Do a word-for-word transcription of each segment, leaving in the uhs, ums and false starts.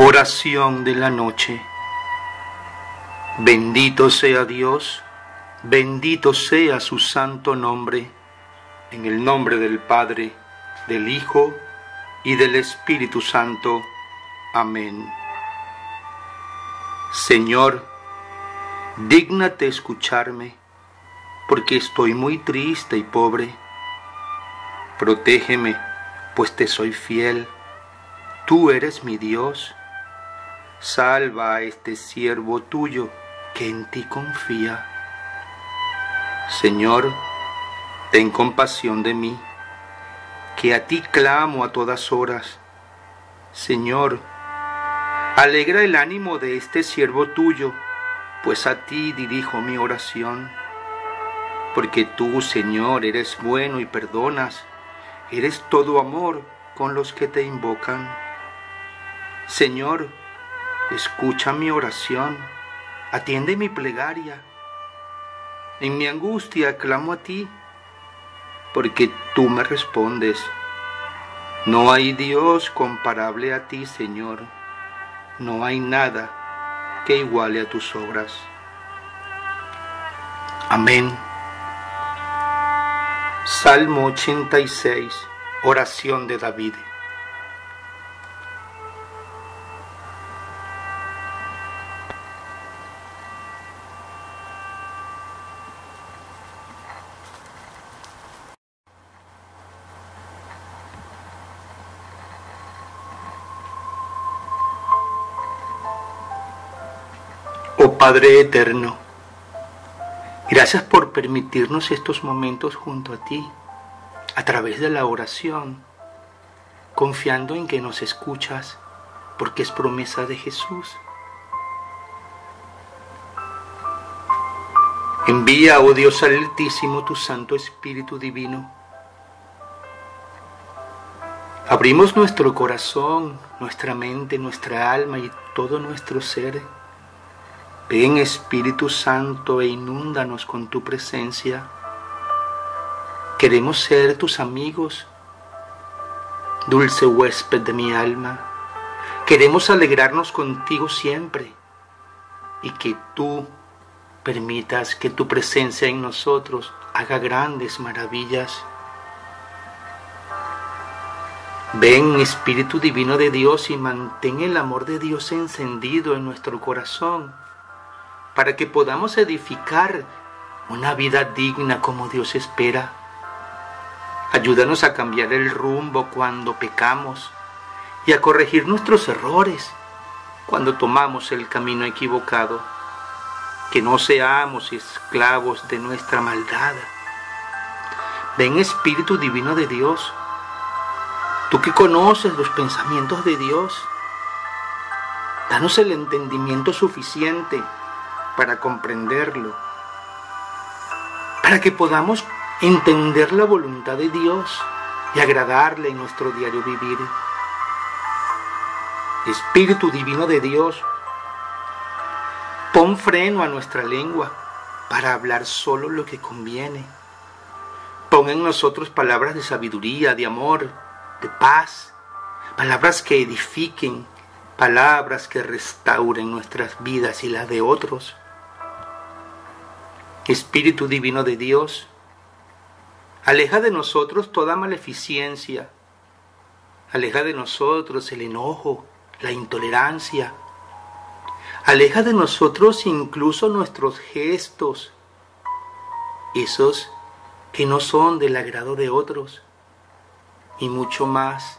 Oración de la noche. Bendito sea Dios, bendito sea su santo nombre, en el nombre del Padre, del Hijo y del Espíritu Santo. Amén. Señor, dígnate escucharme, porque estoy muy triste y pobre. Protégeme, pues te soy fiel. Tú eres mi Dios. Salva a este siervo tuyo que en ti confía. Señor, ten compasión de mí, que a ti clamo a todas horas. Señor, alegra el ánimo de este siervo tuyo, pues a ti dirijo mi oración. Porque tú, Señor, eres bueno y perdonas, eres todo amor con los que te invocan. Señor, escucha mi oración, atiende mi plegaria. En mi angustia clamo a ti, porque tú me respondes. No hay Dios comparable a ti, Señor. No hay nada que iguale a tus obras. Amén. Salmo ochenta y seis, oración de David. Oh Padre eterno, gracias por permitirnos estos momentos junto a ti, a través de la oración, confiando en que nos escuchas, porque es promesa de Jesús. Envía, oh Dios Altísimo, tu Santo Espíritu Divino. Abrimos nuestro corazón, nuestra mente, nuestra alma y todo nuestro ser. Ven, Espíritu Santo, e inúndanos con tu presencia. Queremos ser tus amigos, dulce huésped de mi alma. Queremos alegrarnos contigo siempre y que tú permitas que tu presencia en nosotros haga grandes maravillas. Ven, Espíritu Divino de Dios, y mantén el amor de Dios encendido en nuestro corazón, para que podamos edificar una vida digna como Dios espera. Ayúdanos a cambiar el rumbo cuando pecamos y a corregir nuestros errores cuando tomamos el camino equivocado. Que no seamos esclavos de nuestra maldad. Ven, Espíritu Divino de Dios, tú que conoces los pensamientos de Dios, danos el entendimiento suficiente para comprenderlo, para que podamos entender la voluntad de Dios y agradarle en nuestro diario vivir. Espíritu Divino de Dios, pon freno a nuestra lengua para hablar solo lo que conviene. Pon en nosotros palabras de sabiduría, de amor, de paz, palabras que edifiquen, palabras que restauren nuestras vidas y las de otros. Espíritu Divino de Dios, aleja de nosotros toda maleficencia, aleja de nosotros el enojo, la intolerancia, aleja de nosotros incluso nuestros gestos, esos que no son del agrado de otros, y mucho más.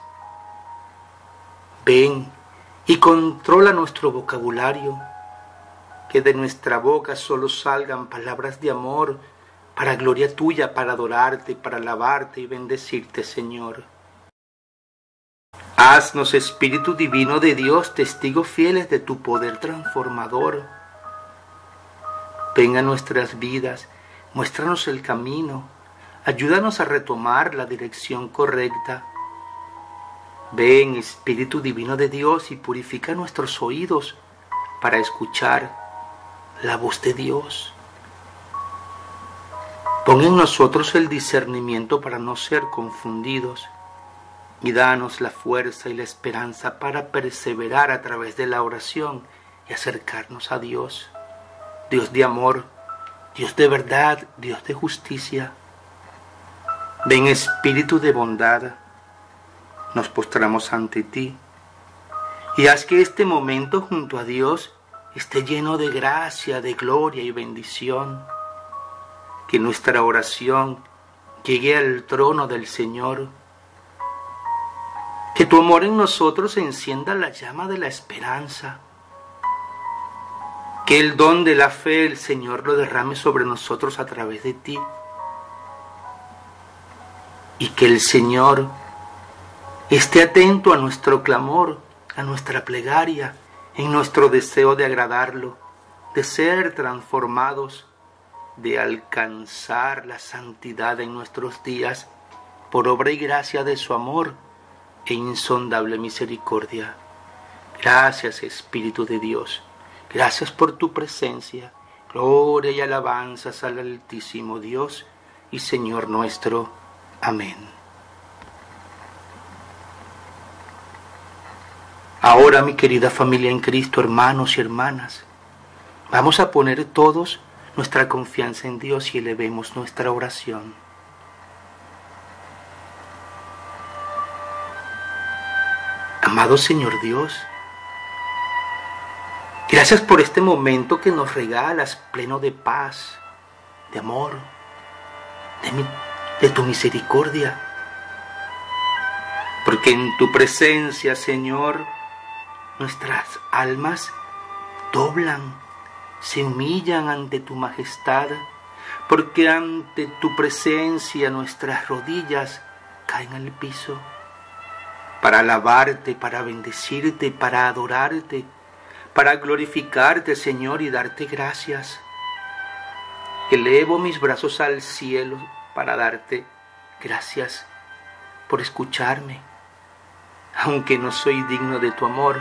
Ven y controla nuestro vocabulario, que de nuestra boca solo salgan palabras de amor, para gloria tuya, para adorarte, para alabarte y bendecirte, Señor. Haznos, Espíritu Divino de Dios, testigos fieles de tu poder transformador. Ven a nuestras vidas, muéstranos el camino, ayúdanos a retomar la dirección correcta. Ven, Espíritu Divino de Dios, y purifica nuestros oídos para escuchar la voz de Dios. Pon en nosotros el discernimiento para no ser confundidos y danos la fuerza y la esperanza para perseverar a través de la oración y acercarnos a Dios, Dios de amor, Dios de verdad, Dios de justicia. Ven Espíritu de bondad, nos postramos ante ti y haz que este momento junto a Dios esté lleno de gracia, de gloria y bendición. Que nuestra oración llegue al trono del Señor. Que tu amor en nosotros encienda la llama de la esperanza. Que el don de la fe el Señor lo derrame sobre nosotros a través de ti. Y que el Señor esté atento a nuestro clamor, a nuestra plegaria, en nuestro deseo de agradarlo, de ser transformados, de alcanzar la santidad en nuestros días por obra y gracia de su amor e insondable misericordia. Gracias, Espíritu de Dios. Gracias por tu presencia. Gloria y alabanzas al Altísimo Dios y Señor nuestro. Amén. Ahora, mi querida familia en Cristo, hermanos y hermanas, vamos a poner todos nuestra confianza en Dios y elevemos nuestra oración. Amado Señor Dios, gracias por este momento que nos regalas pleno de paz, de amor, de, mi, de tu misericordia. Porque en tu presencia, Señor, nuestras almas doblan, se humillan ante tu majestad, porque ante tu presencia nuestras rodillas caen al piso, para alabarte, para bendecirte, para adorarte, para glorificarte, Señor, y darte gracias. Elevo mis brazos al cielo para darte gracias por escucharme, aunque no soy digno de tu amor.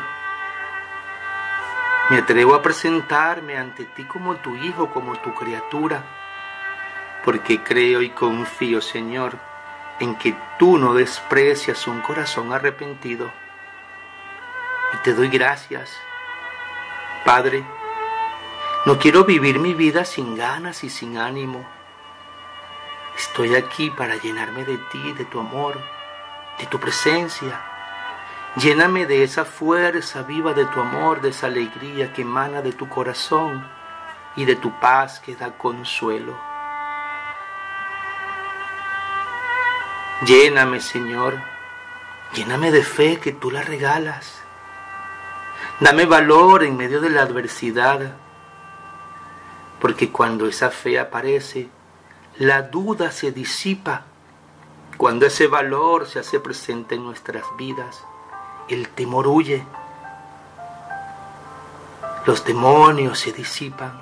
Me atrevo a presentarme ante ti como tu hijo, como tu criatura, porque creo y confío, Señor, en que tú no desprecias un corazón arrepentido. Y te doy gracias, Padre. No quiero vivir mi vida sin ganas y sin ánimo. Estoy aquí para llenarme de ti, de tu amor, de tu presencia. Lléname de esa fuerza viva de tu amor, de esa alegría que emana de tu corazón y de tu paz que da consuelo. Lléname, Señor, lléname de fe que tú la regalas. Dame valor en medio de la adversidad, porque cuando esa fe aparece, la duda se disipa. Cuando ese valor se hace presente en nuestras vidas, el temor huye, los demonios se disipan.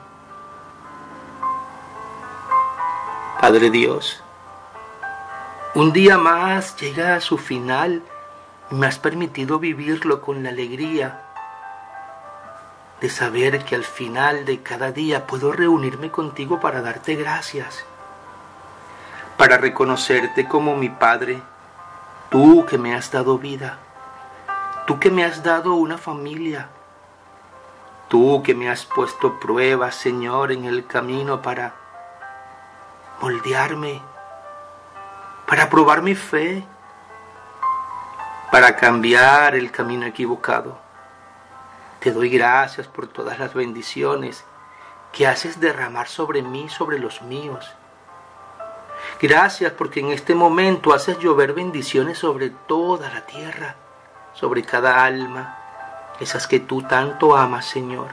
Padre Dios, un día más llega a su final y me has permitido vivirlo con la alegría de saber que al final de cada día puedo reunirme contigo para darte gracias, para reconocerte como mi Padre, tú que me has dado vida, tú que me has dado una familia, tú que me has puesto pruebas, Señor, en el camino para moldearme, para probar mi fe, para cambiar el camino equivocado. Te doy gracias por todas las bendiciones que haces derramar sobre mí, sobre los míos. Gracias porque en este momento haces llover bendiciones sobre toda la tierra, sobre cada alma, esas que tú tanto amas, Señor.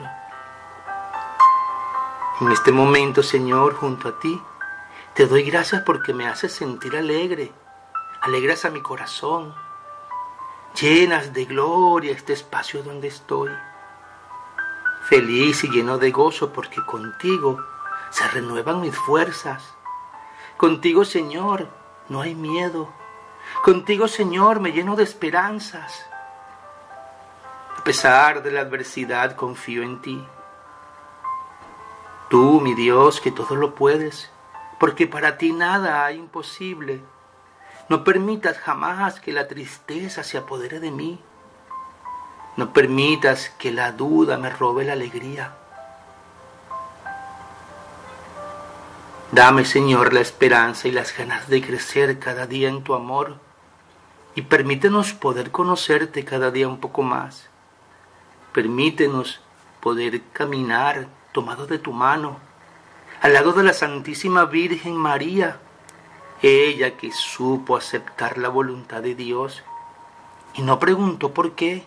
En este momento, Señor, junto a ti, te doy gracias porque me haces sentir alegre, alegras a mi corazón, llenas de gloria este espacio donde estoy. Feliz y lleno de gozo porque contigo se renuevan mis fuerzas. Contigo, Señor, no hay miedo. Contigo, Señor, me lleno de esperanzas. A pesar de la adversidad, confío en ti. Tú, mi Dios, que todo lo puedes, porque para ti nada hay imposible. No permitas jamás que la tristeza se apodere de mí. No permitas que la duda me robe la alegría. Dame, Señor, la esperanza y las ganas de crecer cada día en tu amor, y permítenos poder conocerte cada día un poco más. Permítenos poder caminar tomados de tu mano, al lado de la Santísima Virgen María, ella que supo aceptar la voluntad de Dios y no preguntó por qué,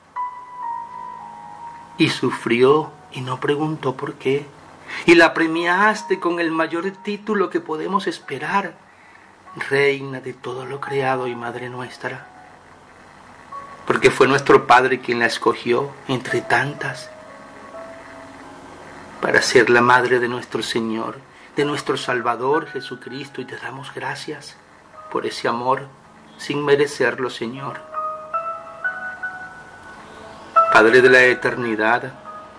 y sufrió y no preguntó por qué, y la premiaste con el mayor título que podemos esperar, Reina de todo lo creado y Madre nuestra, porque fue nuestro Padre quien la escogió entre tantas para ser la Madre de nuestro Señor, de nuestro Salvador Jesucristo, y te damos gracias por ese amor sin merecerlo, Señor. Padre de la eternidad,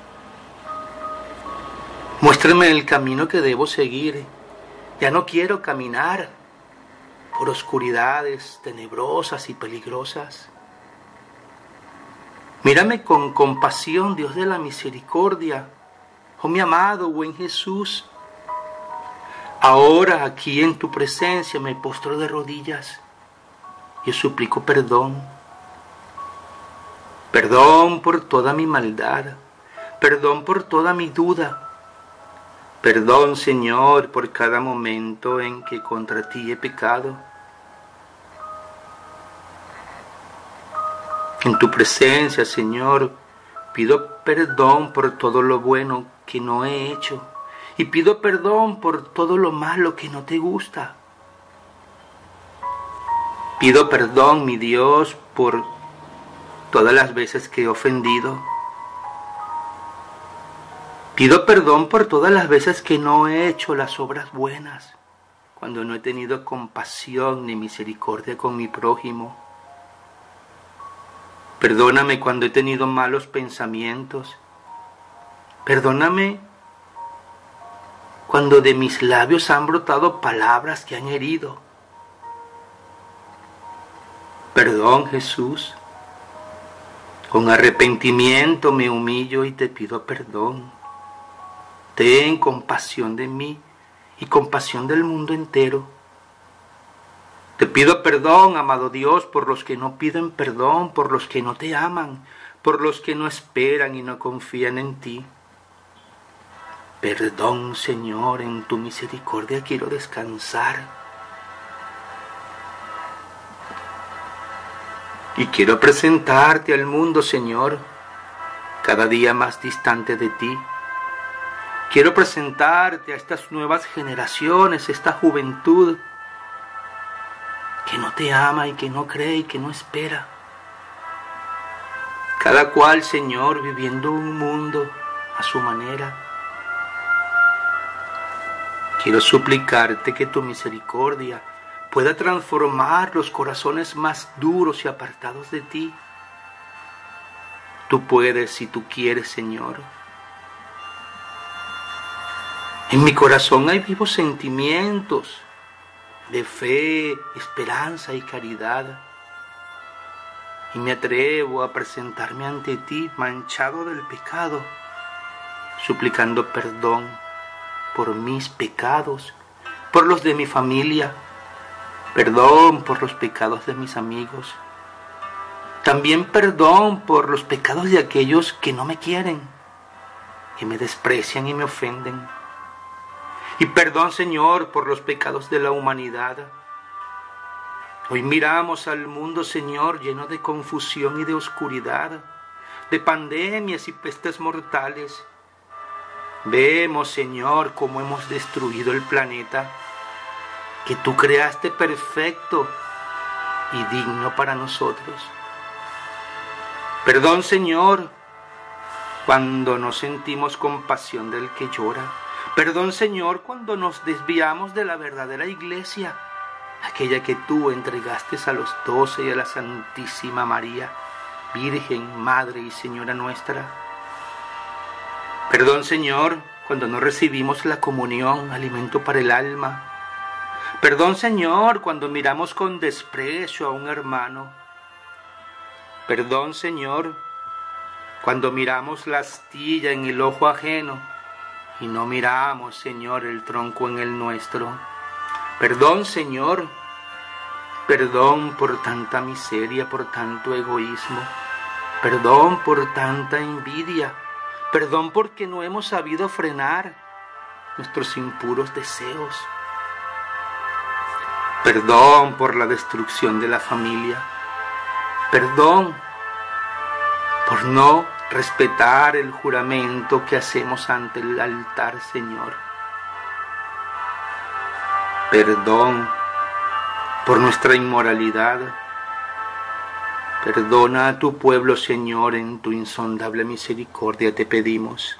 muéstrame el camino que debo seguir. Ya no quiero caminar por oscuridades tenebrosas y peligrosas. Mírame con compasión, Dios de la misericordia. Oh mi amado, buen Jesús, ahora aquí en tu presencia me postro de rodillas y suplico perdón. Perdón por toda mi maldad, perdón por toda mi duda. Perdón, Señor, por cada momento en que contra ti he pecado. En tu presencia, Señor, pido perdón por todo lo bueno que no he hecho y pido perdón por todo lo malo que no te gusta. Pido perdón, mi Dios, por todas las veces que he ofendido. Pido perdón por todas las veces que no he hecho las obras buenas, cuando no he tenido compasión ni misericordia con mi prójimo. Perdóname cuando he tenido malos pensamientos. Perdóname cuando de mis labios han brotado palabras que han herido. Perdón, Jesús. Con arrepentimiento me humillo y te pido perdón. Ten compasión de mí y compasión del mundo entero. Te pido perdón, amado Dios, por los que no piden perdón, por los que no te aman, por los que no esperan y no confían en ti. Perdón, Señor, en tu misericordia quiero descansar. Y quiero presentarte al mundo, Señor, cada día más distante de ti. Quiero presentarte a estas nuevas generaciones, esta juventud que no te ama y que no cree y que no espera. Cada cual, Señor, viviendo un mundo a su manera. Quiero suplicarte que tu misericordia pueda transformar los corazones más duros y apartados de ti. Tú puedes si tú quieres, Señor. En mi corazón hay vivos sentimientos de fe, esperanza y caridad. Y me atrevo a presentarme ante ti manchado del pecado, suplicando perdón por mis pecados, por los de mi familia, perdón por los pecados de mis amigos. También perdón por los pecados de aquellos que no me quieren, que me desprecian y me ofenden. Y perdón, Señor, por los pecados de la humanidad. Hoy miramos al mundo, Señor, lleno de confusión y de oscuridad, de pandemias y pestes mortales. Vemos, Señor, cómo hemos destruido el planeta que tú creaste perfecto y digno para nosotros. Perdón, Señor, cuando no sentimos compasión del que llora. Perdón, Señor, cuando nos desviamos de la verdadera iglesia, aquella que tú entregaste a los doce y a la Santísima María, Virgen, Madre y Señora nuestra. Perdón, Señor, cuando no recibimos la comunión, alimento para el alma. Perdón, Señor, cuando miramos con desprecio a un hermano. Perdón, Señor, cuando miramos la astilla en el ojo ajeno y no miramos, Señor, el tronco en el nuestro. Perdón, Señor, perdón por tanta miseria, por tanto egoísmo. Perdón por tanta envidia. Perdón porque no hemos sabido frenar nuestros impuros deseos. Perdón por la destrucción de la familia. Perdón por no respetar el juramento que hacemos ante el altar, Señor. Perdón por nuestra inmoralidad. Perdona a tu pueblo, Señor, en tu insondable misericordia te pedimos.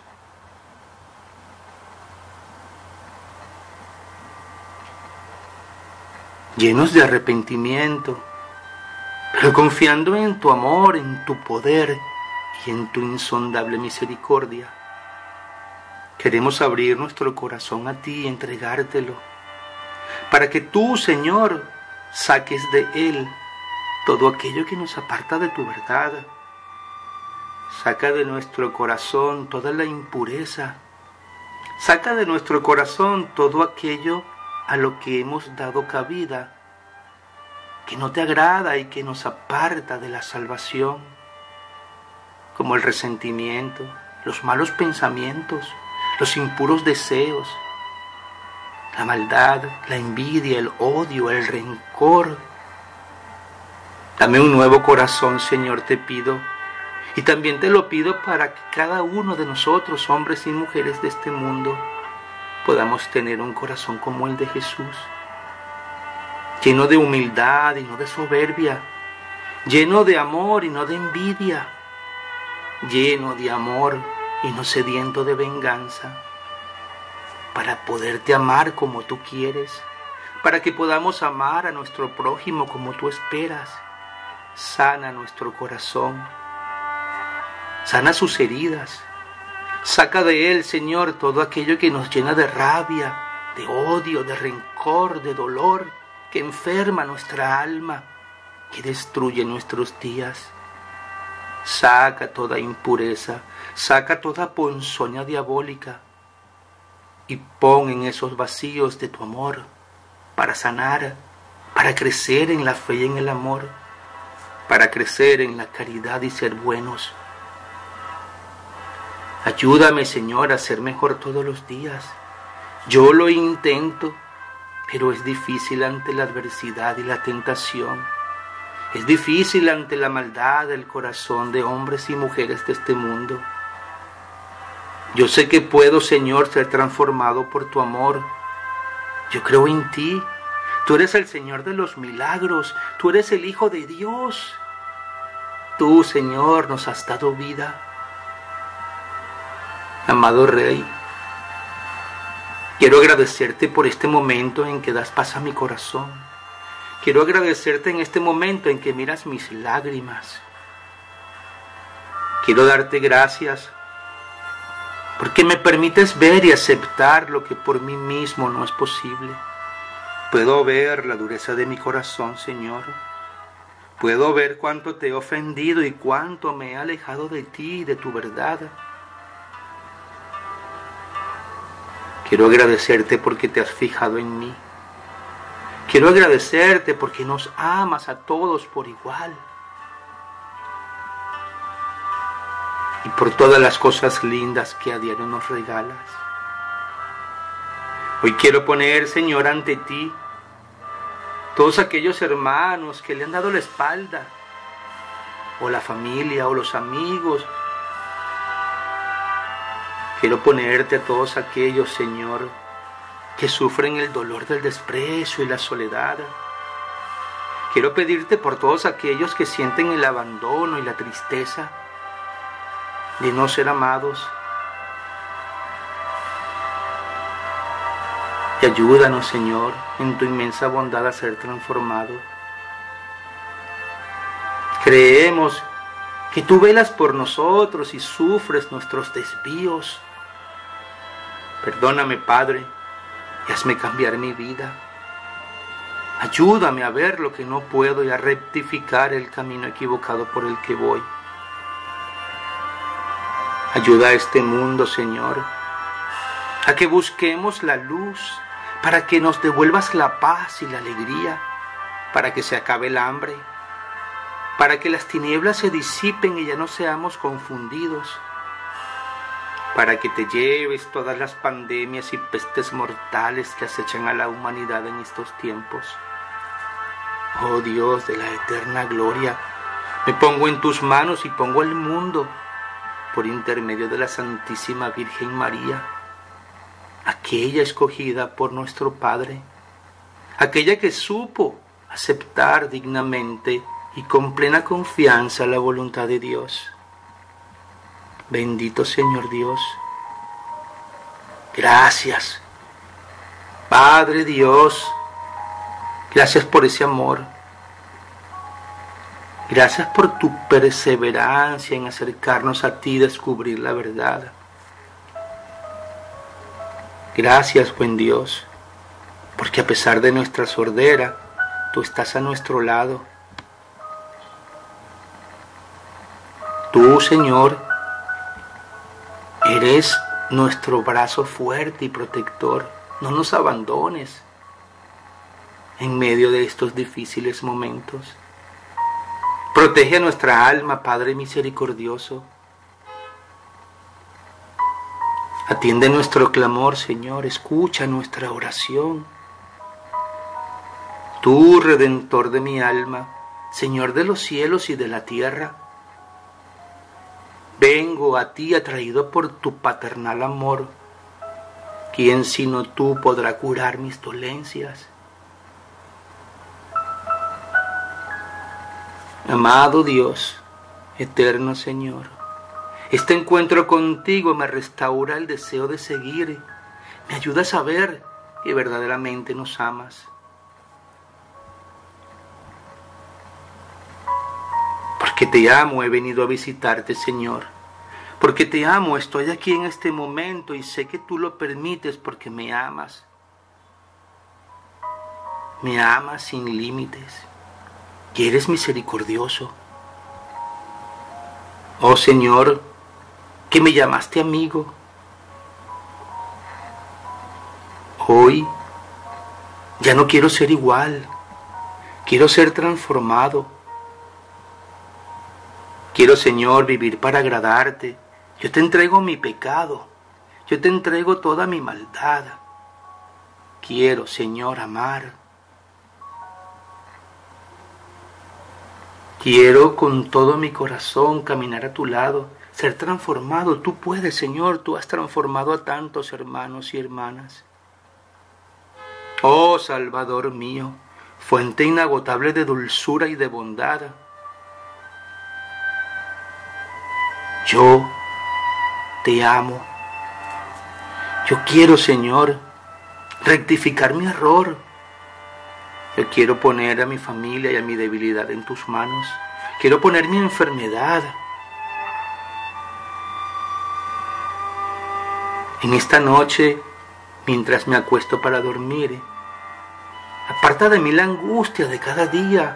Llenos de arrepentimiento, pero confiando en tu amor, en tu poder y en tu insondable misericordia, queremos abrir nuestro corazón a ti y entregártelo, para que tú, Señor, saques de él todo aquello que nos aparta de tu verdad. Saca de nuestro corazón toda la impureza. Saca de nuestro corazón todo aquello a lo que hemos dado cabida, que no te agrada y que nos aparta de la salvación, como el resentimiento, los malos pensamientos, los impuros deseos, la maldad, la envidia, el odio, el rencor. Dame un nuevo corazón, Señor, te pido, y también te lo pido para que cada uno de nosotros, hombres y mujeres de este mundo, podamos tener un corazón como el de Jesús, lleno de humildad y no de soberbia, lleno de amor y no de envidia, lleno de amor y no sediento de venganza, para poderte amar como tú quieres, para que podamos amar a nuestro prójimo como tú esperas. Sana nuestro corazón, sana sus heridas, saca de él, Señor, todo aquello que nos llena de rabia, de odio, de rencor, de dolor, que enferma nuestra alma, que destruye nuestros días. Saca toda impureza, saca toda ponzoña diabólica y pon en esos vacíos de tu amor para sanar, para crecer en la fe y en el amor, para crecer en la caridad y ser buenos. Ayúdame, Señor, a ser mejor todos los días. Yo lo intento, pero es difícil ante la adversidad y la tentación. Es difícil ante la maldad del corazón de hombres y mujeres de este mundo. Yo sé que puedo, Señor, ser transformado por tu amor. Yo creo en ti. Tú eres el Señor de los milagros. Tú eres el Hijo de Dios. Tú, Señor, nos has dado vida. Amado Rey, quiero agradecerte por este momento en que das paz a mi corazón. Quiero agradecerte en este momento en que miras mis lágrimas. Quiero darte gracias porque me permites ver y aceptar lo que por mí mismo no es posible. Puedo ver la dureza de mi corazón, Señor. Puedo ver cuánto te he ofendido y cuánto me he alejado de ti y de tu verdad. Quiero agradecerte porque te has fijado en mí. Quiero agradecerte porque nos amas a todos por igual. Y por todas las cosas lindas que a diario nos regalas. Hoy quiero poner, Señor, ante ti todos aquellos hermanos que le han dado la espalda, o la familia, o los amigos. Quiero ponerte a todos aquellos, Señor, que sufren el dolor del desprecio y la soledad. Quiero pedirte por todos aquellos que sienten el abandono y la tristeza de no ser amados. Y ayúdanos, Señor, en tu inmensa bondad a ser transformados. Creemos que tú velas por nosotros y sufres nuestros desvíos. Perdóname, Padre, y hazme cambiar mi vida. Ayúdame a ver lo que no puedo y a rectificar el camino equivocado por el que voy. Ayuda a este mundo, Señor, a que busquemos la luz, para que nos devuelvas la paz y la alegría, para que se acabe el hambre, para que las tinieblas se disipen y ya no seamos confundidos, para que te lleves todas las pandemias y pestes mortales que acechan a la humanidad en estos tiempos. Oh Dios de la eterna gloria, me pongo en tus manos y pongo el mundo por intermedio de la Santísima Virgen María, aquella escogida por nuestro Padre, aquella que supo aceptar dignamente y con plena confianza la voluntad de Dios. Bendito Señor Dios. Gracias, Padre Dios. Gracias por ese amor. Gracias por tu perseverancia en acercarnos a ti y descubrir la verdad. Gracias, buen Dios, porque a pesar de nuestra sordera, tú estás a nuestro lado. Tú, Señor, eres nuestro brazo fuerte y protector. No nos abandones en medio de estos difíciles momentos. Protege a nuestra alma, Padre misericordioso. Atiende nuestro clamor, Señor. Escucha nuestra oración. Tú, Redentor de mi alma, Señor de los cielos y de la tierra, vengo a ti atraído por tu paternal amor. ¿Quién sino tú podrá curar mis dolencias? Amado Dios, eterno Señor, este encuentro contigo me restaura el deseo de seguir, me ayuda a saber que verdaderamente nos amas. Porque te amo he venido a visitarte, Señor. Porque te amo estoy aquí en este momento y sé que tú lo permites porque me amas. Me amas sin límites. Y eres misericordioso. Oh Señor, que me llamaste amigo. Hoy ya no quiero ser igual. Quiero ser transformado. Quiero, Señor, vivir para agradarte. Yo te entrego mi pecado. Yo te entrego toda mi maldad. Quiero, Señor, amar. Quiero con todo mi corazón caminar a tu lado, ser transformado. Tú puedes, Señor, tú has transformado a tantos hermanos y hermanas. Oh Salvador mío, fuente inagotable de dulzura y de bondad. Yo te amo. Yo quiero, Señor, rectificar mi error. Yo quiero poner a mi familia y a mi debilidad en tus manos. Quiero poner mi enfermedad. En esta noche, mientras me acuesto para dormir, aparta de mí la angustia de cada día.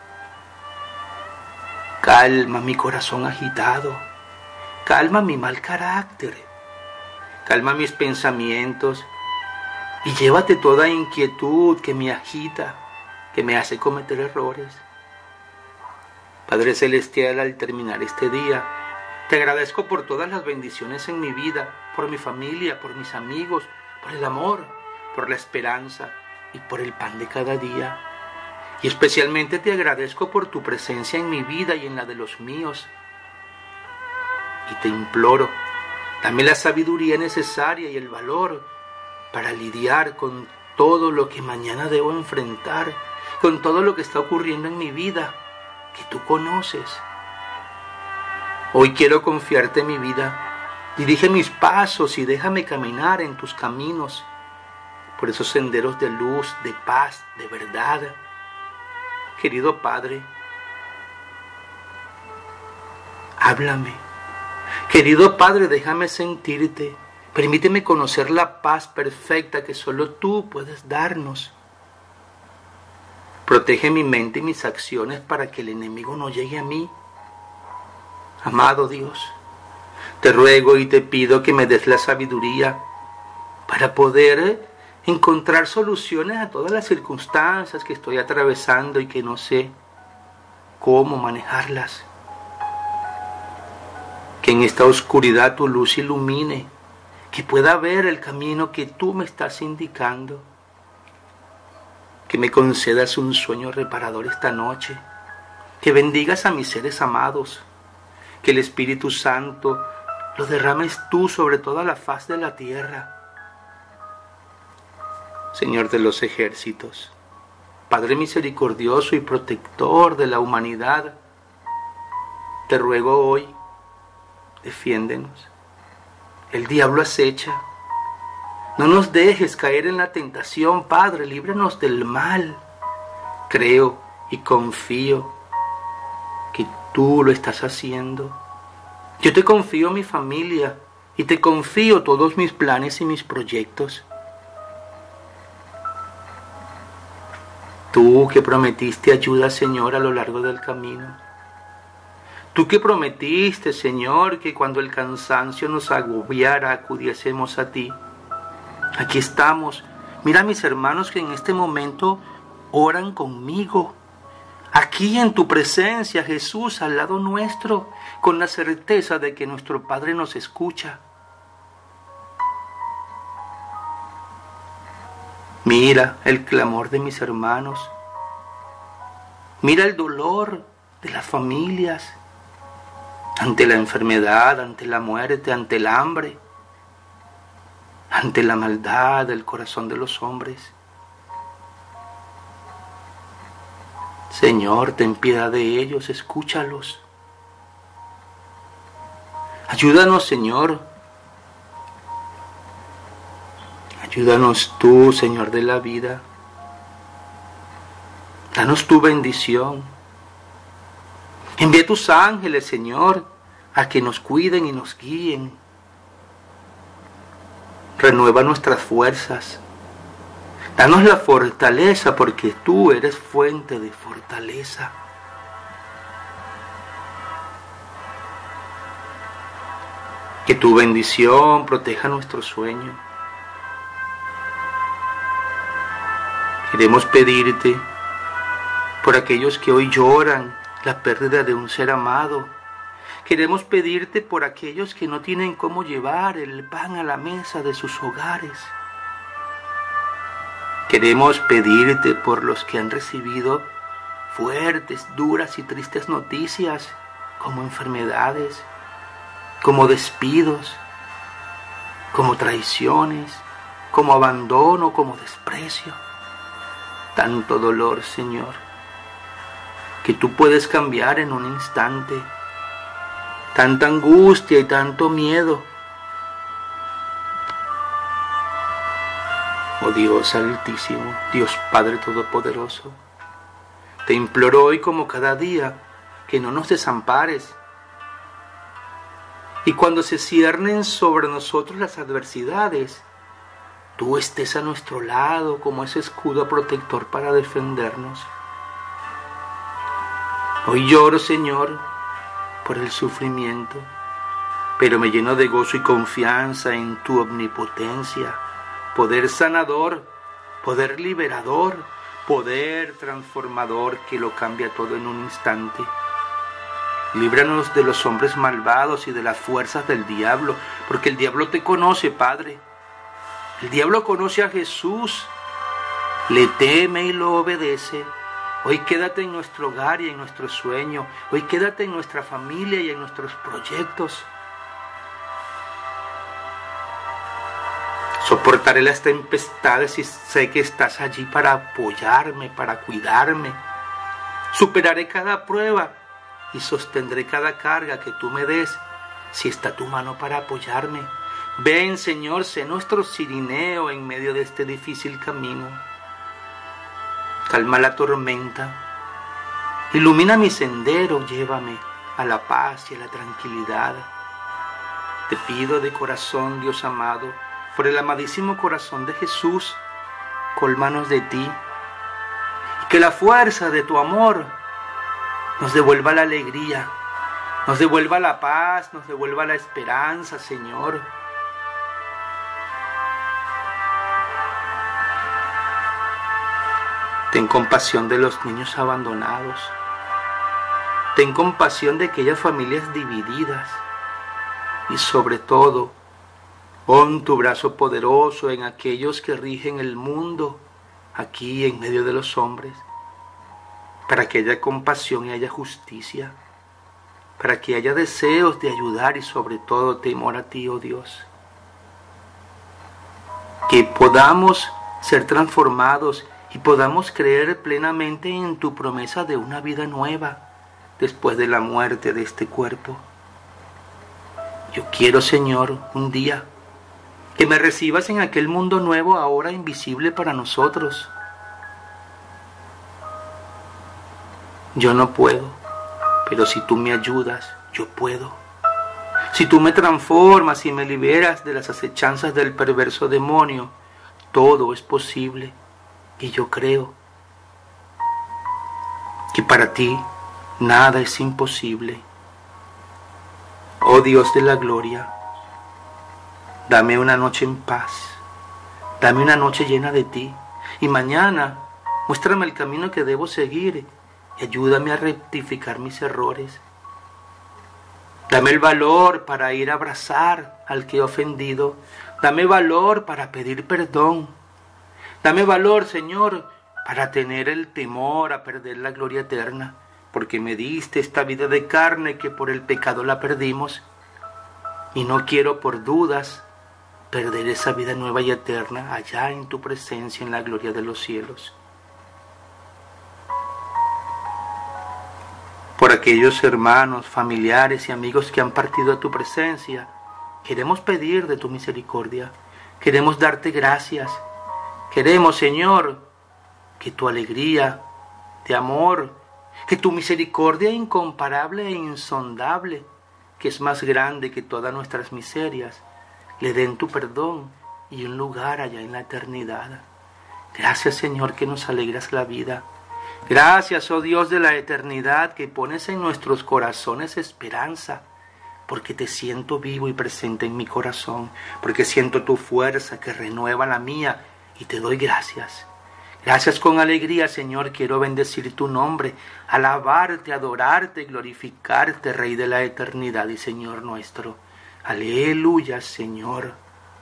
Calma mi corazón agitado. Calma mi mal carácter. Calma mis pensamientos. Y llévate toda inquietud que me agita, que me hace cometer errores. Padre Celestial, al terminar este día, te agradezco por todas las bendiciones en mi vida, por mi familia, por mis amigos, por el amor, por la esperanza y por el pan de cada día. Y especialmente te agradezco por tu presencia en mi vida y en la de los míos. Y te imploro, dame la sabiduría necesaria y el valor para lidiar con todo lo que mañana debo enfrentar, con todo lo que está ocurriendo en mi vida, que tú conoces. Hoy quiero confiarte mi vida. Dirige mis pasos y déjame caminar en tus caminos, por esos senderos de luz, de paz, de verdad. Querido Padre, háblame. Querido Padre, déjame sentirte. Permíteme conocer la paz perfecta que solo tú puedes darnos. Protege mi mente y mis acciones para que el enemigo no llegue a mí. Amado Dios, te ruego y te pido que me des la sabiduría para poder encontrar soluciones a todas las circunstancias que estoy atravesando y que no sé cómo manejarlas. Que en esta oscuridad tu luz ilumine, que pueda ver el camino que tú me estás indicando. Que me concedas un sueño reparador esta noche, que bendigas a mis seres amados, que el Espíritu Santo lo derrames tú sobre toda la faz de la tierra. Señor de los ejércitos, Padre misericordioso y protector de la humanidad, te ruego hoy, defiéndenos. El diablo acecha. No nos dejes caer en la tentación, Padre, líbranos del mal. Creo y confío que tú lo estás haciendo. Yo te confío mi familia y te confío todos mis planes y mis proyectos. Tú que prometiste ayuda, Señor, a lo largo del camino. Tú que prometiste, Señor, que cuando el cansancio nos agobiara acudiésemos a ti. Aquí estamos. Mira a mis hermanos que en este momento oran conmigo. Aquí en tu presencia, Jesús, al lado nuestro, con la certeza de que nuestro Padre nos escucha. Mira el clamor de mis hermanos. Mira el dolor de las familias ante la enfermedad, ante la muerte, ante el hambre, ante la maldad del corazón de los hombres. Señor, ten piedad de ellos, escúchalos. Ayúdanos, Señor. Ayúdanos tú, Señor de la vida. Danos tu bendición. Envía tus ángeles, Señor, a que nos cuiden y nos guíen. Renueva nuestras fuerzas. Danos la fortaleza, porque tú eres fuente de fortaleza. Que tu bendición proteja nuestro sueño. Queremos pedirte por aquellos que hoy lloran la pérdida de un ser amado. Queremos pedirte por aquellos que no tienen cómo llevar el pan a la mesa de sus hogares. Queremos pedirte por los que han recibido fuertes, duras y tristes noticias, como enfermedades, como despidos, como traiciones, como abandono, como desprecio. Tanto dolor, Señor, que tú puedes cambiar en un instante. Tanta angustia y tanto miedo. Oh Dios Altísimo, Dios Padre Todopoderoso, te imploro hoy como cada día que no nos desampares. Y cuando se ciernen sobre nosotros las adversidades, tú estés a nuestro lado como ese escudo protector para defendernos. Hoy lloro, Señor, por el sufrimiento, pero me lleno de gozo y confianza en tu omnipotencia, poder sanador, poder liberador, poder transformador que lo cambia todo en un instante. Líbranos de los hombres malvados y de las fuerzas del diablo, porque el diablo te conoce, Padre. El diablo conoce a Jesús, le teme y lo obedece. Hoy quédate en nuestro hogar y en nuestro sueño. Hoy quédate en nuestra familia y en nuestros proyectos. Soportaré las tempestades y sé que estás allí para apoyarme, para cuidarme. Superaré cada prueba y sostendré cada carga que tú me des, si está tu mano para apoyarme. Ven, Señor, sé nuestro cirineo en medio de este difícil camino. Calma la tormenta, ilumina mi sendero, llévame a la paz y a la tranquilidad. Te pido de corazón, Dios amado, por el amadísimo corazón de Jesús, cólmanos de ti, y Que la fuerza de tu amor nos devuelva la alegría, nos devuelva la paz, nos devuelva la esperanza, Señor. Ten compasión de los niños abandonados. Ten compasión de aquellas familias divididas. Y sobre todo, pon tu brazo poderoso en aquellos que rigen el mundo aquí en medio de los hombres, para que haya compasión y haya justicia, para que haya deseos de ayudar y sobre todo temor a ti, oh Dios. Que podamos ser transformados y podamos creer plenamente en tu promesa de una vida nueva después de la muerte de este cuerpo. Yo quiero, Señor, un día que me recibas en aquel mundo nuevo ahora invisible para nosotros. Yo no puedo, pero si tú me ayudas, yo puedo. Si tú me transformas y me liberas de las acechanzas del perverso demonio, todo es posible. Y yo creo que para ti nada es imposible. Oh Dios de la gloria, dame una noche en paz, dame una noche llena de ti, y mañana muéstrame el camino que debo seguir y ayúdame a rectificar mis errores. Dame el valor para ir a abrazar al que he ofendido, dame valor para pedir perdón. Dame valor, Señor, para tener el temor a perder la gloria eterna, porque me diste esta vida de carne que por el pecado la perdimos, y no quiero por dudas perder esa vida nueva y eterna allá en tu presencia en la gloria de los cielos. Por aquellos hermanos, familiares y amigos que han partido a tu presencia, queremos pedir de tu misericordia, queremos darte gracias. Queremos, Señor, que tu alegría de amor, que tu misericordia incomparable e insondable, que es más grande que todas nuestras miserias, le den tu perdón y un lugar allá en la eternidad. Gracias, Señor, que nos alegras la vida. Gracias, oh Dios de la eternidad, que pones en nuestros corazones esperanza, porque te siento vivo y presente en mi corazón, porque siento tu fuerza que renueva la mía, y te doy gracias. Gracias con alegría, Señor, quiero bendecir tu nombre, alabarte, adorarte, glorificarte, Rey de la eternidad y Señor nuestro. Aleluya, Señor.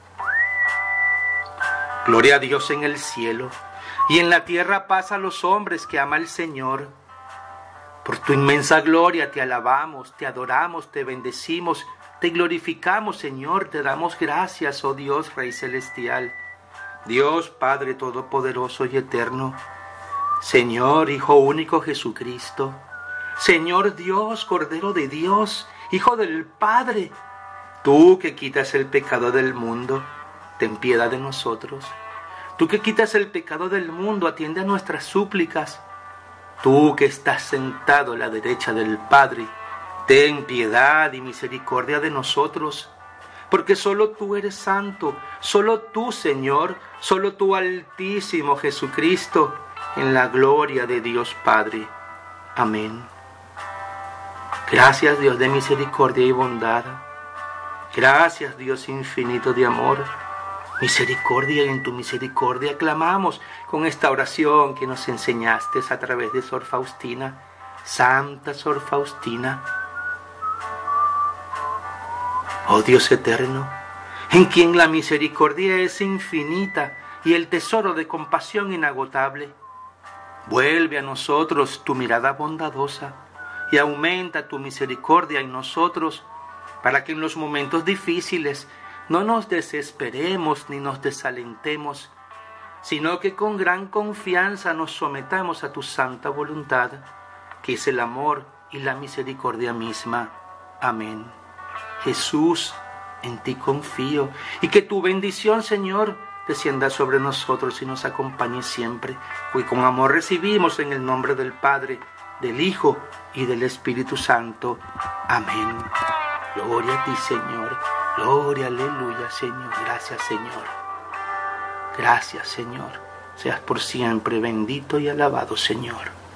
Gloria a Dios en el cielo, y en la tierra paz a los hombres que ama el Señor. Por tu inmensa gloria te alabamos, te adoramos, te bendecimos, te glorificamos, Señor, te damos gracias, oh Dios, Rey celestial. Dios Padre Todopoderoso y Eterno, Señor Hijo único Jesucristo, Señor Dios, Cordero de Dios, Hijo del Padre, tú que quitas el pecado del mundo, ten piedad de nosotros. Tú que quitas el pecado del mundo, atiende a nuestras súplicas. Tú que estás sentado a la derecha del Padre, ten piedad y misericordia de nosotros. Porque solo tú eres santo, solo tú, Señor, solo tú, Altísimo Jesucristo, en la gloria de Dios Padre. Amén. Gracias, Dios de misericordia y bondad. Gracias, Dios infinito de amor. Misericordia, y en tu misericordia clamamos con esta oración que nos enseñaste a través de Sor Faustina. Santa Sor Faustina. Oh Dios eterno, en quien la misericordia es infinita y el tesoro de compasión inagotable, vuelve a nosotros tu mirada bondadosa y aumenta tu misericordia en nosotros, para que en los momentos difíciles no nos desesperemos ni nos desalentemos, sino que con gran confianza nos sometamos a tu santa voluntad, que es el amor y la misericordia misma. Amén. Jesús, en ti confío, y que tu bendición, Señor, descienda sobre nosotros y nos acompañe siempre. Hoy con amor recibimos en el nombre del Padre, del Hijo y del Espíritu Santo. Amén. Gloria a ti, Señor. Gloria, aleluya, Señor. Gracias, Señor. Gracias, Señor. Seas por siempre bendito y alabado, Señor.